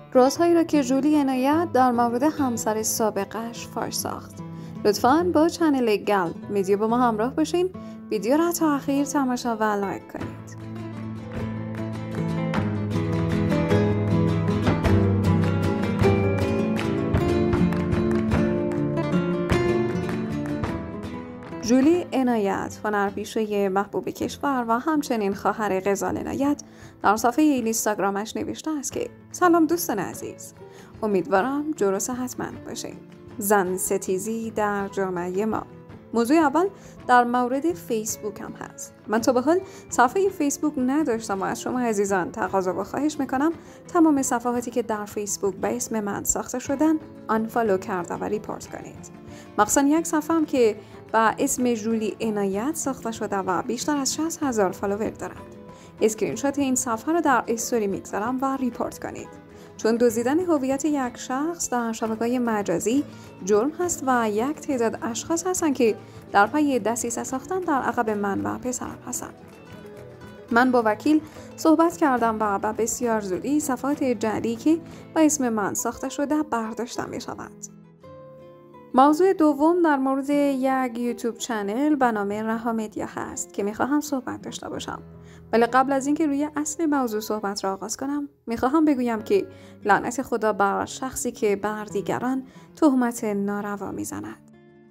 رازهایی را که جولی عنایت در مورد همسر سابقش فاش ساخت. لطفاً با چنل گلب میدیو با ما همراه باشین. ویدیو را تا آخر تماشا و لایک کنید. جولی عنایت، هنرپیشه محبوب کشور و همچنین خواهر غزال عنایت، در صفحه اینستاگرامش نوشته است که سلام دوستان عزیز، امیدوارم جور و صحتمند باشین. زن ستیزی در جامعه ما. موضوع اول در مورد فیسبوک هم هست. من تا به حال صفحه فیسبوک نداشتم و از شما عزیزان تقاضا و خواهش میکنم تمام صفحاتی که در فیسبوک به اسم من ساخته شدن آنفالو کرده و ریپورت کنید. مخصوصا یک صفحه هم که با اسم جولی عنایت ساخته شده و بیشتر از 60,000 فالوور دارد. اسکرین شات این صفحه رو در استوری میگذارم و ریپورت کنید. چون دزدیدن هویت یک شخص در شبکه‌های مجازی جرم هست و یک تعداد اشخاص هستند که در پی دسیسه ساختن در عقب من و پسرم هستند. من با وکیل صحبت کردم و به بسیار زودی صفحات جعلی که با اسم من ساخته شده برداشته می شود. موضوع دوم در مورد یک یوتیوب چنل به نام رها مدیا هست که میخواهم صحبت داشته باشم. ولی قبل از اینکه روی اصل موضوع صحبت را آغاز کنم میخواهم بگویم که لعنت خدا بر شخصی که بر دیگران تهمت ناروا میزند.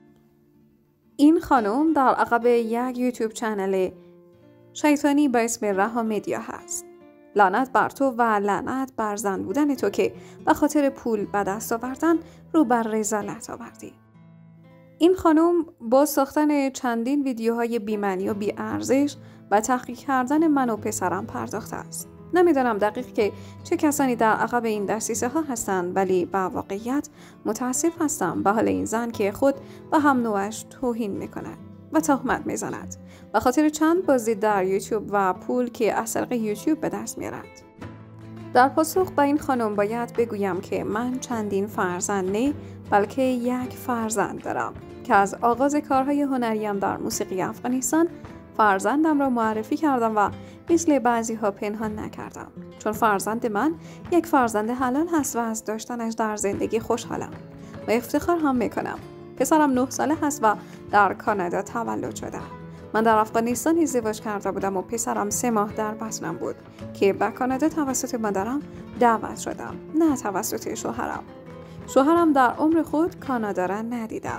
این خانم در عقب یک یوتیوب چنل شیطانی با اسم رها مدیا هست. لعنت بر تو و لعنت بر زن بودن تو که به خاطر پول به دست آوردن رو بر رذالت آوردی. این خانم با ساختن چندین ویدیوهای بی‌معنی و بی‌ارزش و تحقیر کردن من و پسرم پرداخته است. نمیدانم دقیق که چه کسانی در عقب این دسیسه ها هستند، ولی به واقعیت متاسف هستم به حال این زن که خود به هم نوعش توهین میکند و تهمت میزند به خاطر چند بازدید در یوتیوب و پول که از طریق یوتیوب به دست میارد. در پاسخ به این خانم باید بگویم که من چندین فرزند نه بلکه یک فرزند دارم که از آغاز کارهای هنریم در موسیقی افغانستان فرزندم را معرفی کردم و مثل بعضی ها پنهان نکردم، چون فرزند من یک فرزند حلال هست و از داشتنش در زندگی خوشحالم و افتخار هم میکنم. پسرم 9 ساله هست و در کانادا تولد شده. من در افغانستان ازدواج کرده بودم و پسرم 3 ماه در بطنم بود که به کانادا توسط مادرم دعوت شدم، نه توسط شوهرم. شوهرم در عمر خود کانادا را ندیدم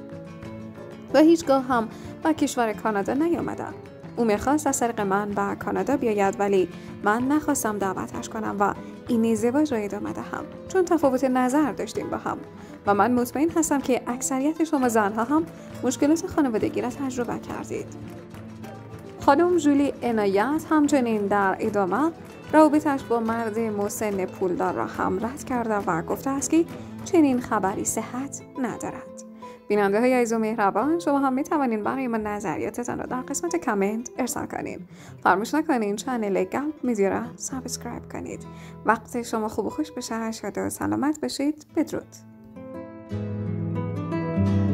و هیچگاه هم به کشور کانادا نیامدم. او میخواست از طریق من به کانادا بیاید، ولی من نخواستم دعوتش کنم و این ازدواج را ادامه دهم، چون تفاوت نظر داشتیم با هم و من مطمئن هستم که اکثریت شما زنها هم مشکلات خانوادگی را تجربه کردید. خانم جولی عنایت همچنین در ادامه رابطش با مرد مسن پولدار را هم رد کرده و گفته است که چنین خبری صحت ندارد. بیننده های عزیز و مهربان، شما هم می توانید برای من نظریاتتان را در قسمت کامنت ارسال کنید. فراموش نکنید چنل گلب میدیو را سابسکرایب کنید. وقت شما خوب و خوش بشه. شاد و سلامت باشید. بدرود.